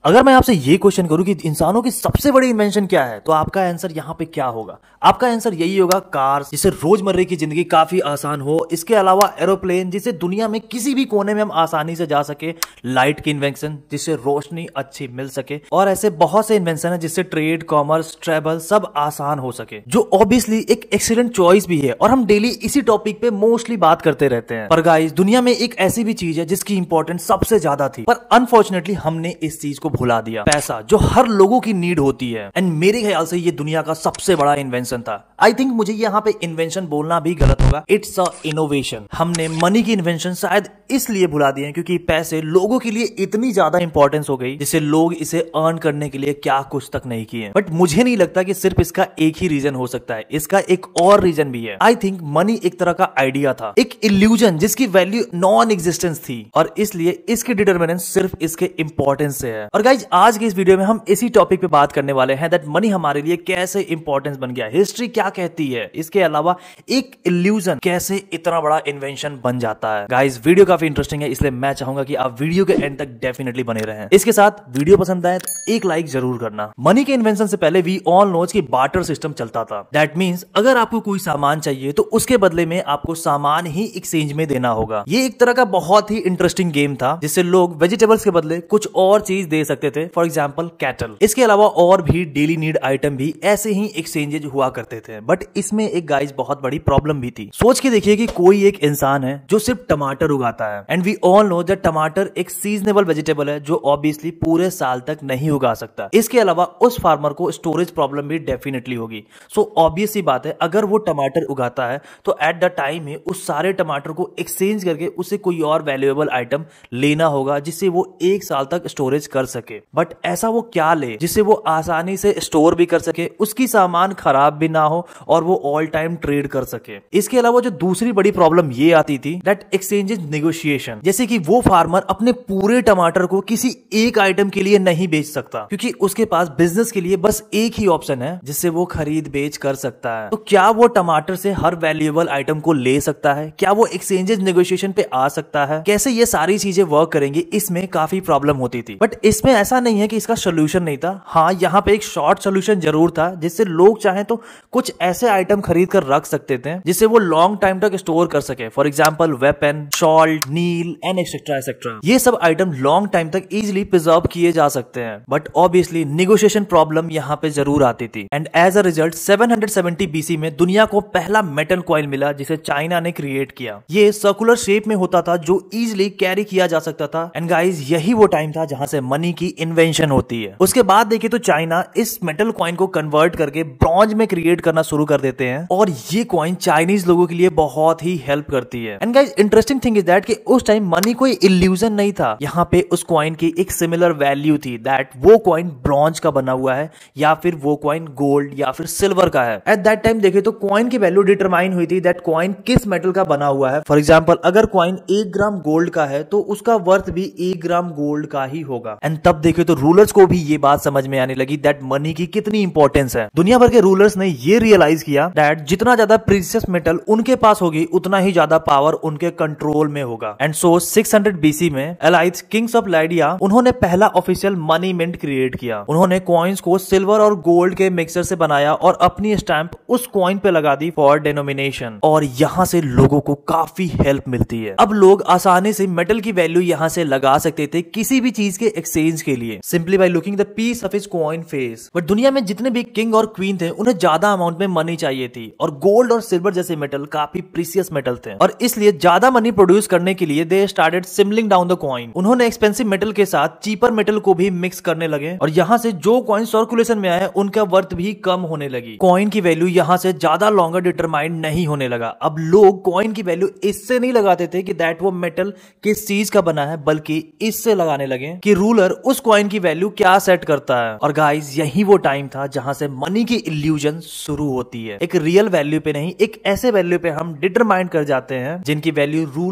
अगर मैं आपसे ये क्वेश्चन करूं कि इंसानों की सबसे बड़ी इन्वेंशन क्या है, तो आपका आंसर यहाँ पे क्या होगा? आपका आंसर यही होगा कार्स, जिससे रोजमर्रे की जिंदगी काफी आसान हो। इसके अलावा एरोप्लेन, जिससे दुनिया में किसी भी कोने में हम आसानी से जा सके। लाइट की इन्वेंशन, जिससे रोशनी अच्छी मिल सके। और ऐसे बहुत से इन्वेंशन है जिससे ट्रेड, कॉमर्स, ट्रेवल सब आसान हो सके, जो ऑब्वियसली एक एक्सीलेंट चॉइस भी है। और हम डेली इसी टॉपिक पे मोस्टली बात करते रहते हैं। पर गाइस, दुनिया में एक ऐसी भी चीज है जिसकी इंपॉर्टेंस सबसे ज्यादा थी, पर अनफॉर्चुनेटली हमने इस चीज को भुला दिया। पैसा, जो हर लोगों की नीड होती है। एंड मेरे ख्याल से ये दुनिया का सबसे बड़ा इन्वेंशन था। आई थिंक मुझे यहाँ पे इन्वेंशन बोलना भी गलत होगा, इट्स अ इनोवेशन। हमने मनी की इन्वेंशन शायद इसलिए भुला दिए क्योंकि पैसे लोगों के लिए इतनी ज्यादा इंपॉर्टेंस हो गई, जिससे लोग इसे अर्न करने के लिए क्या कुछ तक नहीं किए। बट मुझे नहीं लगता कि सिर्फ इसका एक ही रीजन हो सकता है, इसका एक और रीजन भी है। आई थिंक मनी एक तरह का आइडिया था, एक इल्यूजन जिसकी वैल्यू नॉन एग्जिस्टेंस थी, और इसलिए इसकी डिटरमिनेंस सिर्फ इसके इंपॉर्टेंस से है। और गाइज, आज के इस वीडियो में हम इसी टॉपिक पे बात करने वाले हैं, दैट मनी हमारे लिए कैसे इंपॉर्टेंस बन गया, हिस्ट्री क्या कहती है, इसके अलावा एक इल्यूजन कैसे इतना बड़ा इन्वेंशन बन जाता है। गाइज, वीडियो काफी इंटरेस्टिंग है, इसलिए मैं चाहूंगा कि आप वीडियो के एंड तक डेफिनेटली बने रहें। इसके साथ वीडियो पसंद आए तो एक लाइक जरूर करना। मनी के इन्वेंशन से पहले वी ऑल नोज कि बार्टर सिस्टम चलता था। दैट मींस अगर आपको कोई सामान चाहिए तो उसके बदले में आपको सामान ही एक्सचेंज में देना होगा। ये एक तरह का बहुत ही इंटरेस्टिंग गेम था, जिससे लोग वेजिटेबल्स के बदले कुछ और चीज दे सकते थे, फॉर एग्जाम्पल कैटल। इसके अलावा और भी डेली नीड आइटम भी ऐसे ही एक्सचेंजेज हुआ करते थे। बट इसमें एक गाइस बहुत बड़ी प्रॉब्लम भी थी। सोच के देखिए कि कोई एक इंसान है जो सिर्फ टमाटर उगाता है, and we all know that टमाटर एक सीजनेबल वेजिटेबल है जो ऑब्वियसली पूरे साल तक नहीं उगा सकता। इसके अलावा उस फार्मर को स्टोरेज प्रॉब्लम भी डेफिनेटली होगी। सो ऑब्वियस सी बात है, अगर वो टमाटर उगाता है तो एट द टाइम में उस सारे टमाटर को एक्सचेंज करके उसे कोई और वैल्यूएबल आइटम लेना होगा, जिससे वो एक साल तक स्टोरेज कर सके। बट ऐसा वो क्या ले जिससे वो आसानी से स्टोर भी कर सके, उसकी सामान खराब भी ना हो और वो ऑल टाइम ट्रेड कर सके। इसके अलावा जो दूसरी बड़ी प्रॉब्लम ये आती थी, दैट एक्सचेंजेस नेगोशिएशन। जैसे कि वो फार्मर अपने पूरे टमाटर को किसी एक आइटम के लिए नहीं बेच सकता, क्योंकि उसके पास बिजनेस के लिए बस एक ही ऑप्शन है जिससे वो खरीद बेच कर सकता है। तो क्या वो टमाटर से हर वैल्यूएबल आइटम को ले सकता है? क्या वो एक्सचेंजेस नेगोशिएशन पे आ सकता है? कैसे ये सारी चीजें वर्क करेंगी, इसमें काफी प्रॉब्लम होती थी। बट इसमें ऐसा नहीं है कि इसका सोल्यूशन नहीं था। हाँ, यहाँ पे एक शॉर्ट सोल्यूशन जरूर था, जिससे लोग चाहे तो कुछ ऐसे आइटम खरीद कर रख सकते थे जिससे वो लॉन्ग टाइम तक स्टोर कर सके। फॉर एग्जाम्पल वेपन, सॉल्ट, नील एंड एक्सेट्रा एक्सेट्रा। ये सब आइटम लॉन्ग टाइम तक इजिली प्रिजर्व किए जा सकते हैं। बट ऑब्वियसली नेगोशिएशन प्रॉब्लम यहाँ पे जरूर आती थी। And as a result 770 BC में दुनिया को पहला मेटल कॉइन मिला, जिसे चाइना ने क्रिएट किया। ये सर्कुलर शेप में होता था, जो इजिली कैरी किया जा सकता था। एंड गाइज, यही वो टाइम था जहां से मनी की इन्वेंशन होती है। उसके बाद देखिए तो चाइना इस मेटल कॉइन को कन्वर्ट करके ब्रॉन्ज में क्रिएट करना शुरू कर देते हैं, और ये कॉइन चाइनीज लोगों के लिए बहुत ही हेल्प करती है। And guys, interesting thing is that कि उस टाइम मनी कोई इल्यूजन नहीं था। यहाँ पे उस कॉइन की एक सिमिलर वैल्यू थी, दैट वो कॉइन ब्रॉन्ज का बना हुआ है या फिर वो कॉइन गोल्ड या फिर सिल्वर का है। एट दैट टाइम देखे तो कॉइन की वैल्यू डिटरमाइन हुई थी दैट कॉइन किस मेटल का बना हुआ है। फॉर एग्जाम्पल, अगर कॉइन 1 ग्राम गोल्ड का है तो उसका वर्थ भी 1 ग्राम गोल्ड का ही होगा। एंड तब देखे तो रूलर्स को भी ये बात समझ में आने लगी दैट मनी की कितनी इंपॉर्टेंस है। दुनिया भर के रूलर्स ने ये रियलाइज किया दैट जितना ज्यादा प्रीशियस मेटल उनके पास होगी, उतना ही ज्यादा पावर उनके कंट्रोल में होगा। एंड सो 600 BC में एलाइट्स, किंग्स ऑफ लाइडिया, उन्होंने पहला ऑफिशियल मनी मिंट क्रिएट किया। उन्होंने कॉइन्स को सिल्वर और गोल्ड के मिक्सचर से बनाया और अपनी स्टैंप उस कॉइन पे लगा दी फॉर डिनोमिनेशन, और यहाँ से लोगों को काफी हेल्प मिलती है। अब लोग आसानी से मेटल की वैल्यू यहाँ से लगा सकते थे किसी भी चीज के एक्सचेंज के लिए, simply by looking the piece of his coin face. But दुनिया में जितने भी किंग और क्वीन थे, उन्हें ज्यादा अमाउंट में मनी चाहिए थी, और गोल्ड और सिल्वर जैसे मेटल काफी प्रीशियस मेटल थे, और इसलिए ज्यादा मनी प्रोड्यूस करने के लिए they started smelting down the coin. उन्होंने एक्सपेंसिव मेटल के साथ चीपर मेटल को भी मिक्स करने लगे, और यहाँ से जो कॉइन सर्कुलेशन में आए उनका वर्थ भी कम होने लगी। कॉइन की वैल्यू यहाँ से ज्यादा लॉन्गर डिटरमाइंड नहीं होने लगा। अब लोग कॉइन की वैल्यू इससे नहीं लगाते थे कि दैट वो मेटल किस चीज का बना है, बल्कि इससे लगाने लगे कि रूलर उस कॉइन की वैल्यू क्या सेट करता है। और गाइस, यही वो टाइम था जहां से मनी की इल्यूजन शुरू होती है। एक रियल वैल्यू पे नहीं, एक ऐसे वैल्यू पे हम डिटरमाइन कर जाते हैं जिनकी वैल्यू रूलर्स ने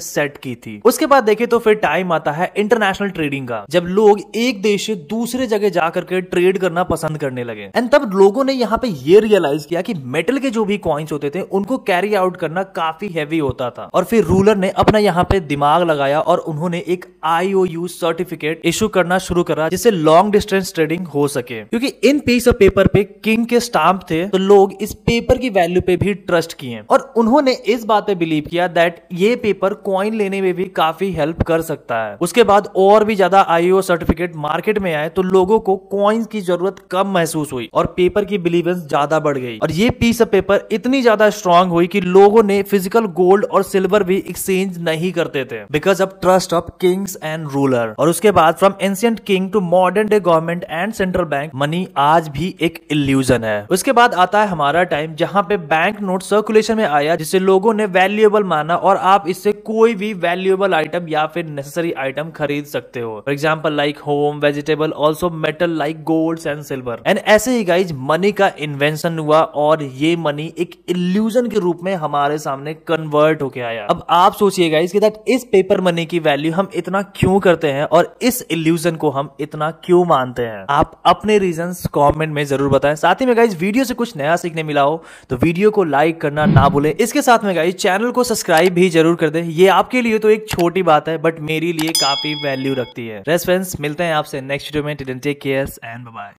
सेट की थी। उसके बाद देखे तो फिर टाइम आता है इंटरनेशनल ट्रेडिंग का, जब लोग एक देश से दूसरे जगह जाकर के ट्रेड करना पसंद करने लगे। एंड तब लोगों ने यहाँ पे ये रियलाइज किया कि मेटल के जो भी कॉइन्स होते थे उनको कैरी आउट करना काफी हैवी होता था, और फिर रूलर ने अपना यहाँ पे दिमाग लगाया और उन्होंने एक IOU सर्टिफिकेट इशू करना शुरू करा जिससे लॉन्ग डिस्टेंस ट्रेडिंग हो सके। क्योंकि इन पीस ऑफ पेपर पे किंग के स्टाम्प थे तो लोग इस पेपर की वैल्यू पे भी ट्रस्ट किए और उन्होंने इस बात पे बिलीव किया दैट ये पेपर कॉइन लेने में भी काफी हेल्प कर सकता है। उसके बाद और भी ज्यादा IOU सर्टिफिकेट मार्केट में आए तो लोगों को कॉइन्स की जरूरत कम महसूस हुई और पेपर की बिलीवेंस ज्यादा बढ़ गई, और ये पीस ऑफ पेपर इतनी ज्यादा स्ट्रांग हुई कि लोगों ने फिजिकल गोल्ड और सिल्वर भी एक्सचेंज नहीं करते थे because of trust of kings and ruler. और उसके बाद from ancient king to modern day government and central bank, money आज भी एक इल्यूजन है। उसके बाद आता है हमारा टाइम जहां पे बैंक नोट सर्कुलेशन में आया जिसे लोगों ने वैल्यूएबल माना और आप इससे कोई भी वैल्यूएबल आइटम या फिर नेसेसरी आइटम खरीद सकते हो, for example like home, vegetable, also metal like gold and silver. And ऐसे ही गाइज मनी का इन्वेंशन हुआ और ये मनी एक इल्यूजन के रूप में हमारे सामने कन्वर्ट होके आया। अब आप सोचिए गाइज कि दैट इस पेपर मनी की वैल्यू हम इतना क्यों करते हैं और इस इल्यूजन को हम इतना क्यों मानते हैं। आप अपने रीजंस कमेंट में जरूर बताएं। साथ ही में गाइज वीडियो से कुछ नया सीखने मिला हो तो वीडियो को लाइक करना ना भूलें। इसके साथ में गाइज चैनल को सब्सक्राइब भी जरूर कर दें। ये आपके लिए तो एक छोटी बात है बट मेरे लिए काफी वैल्यू रखती है। फ्रेंड्स मिलते हैं आपसे नेक्स्ट वीडियो में। Till then take care and bye bye.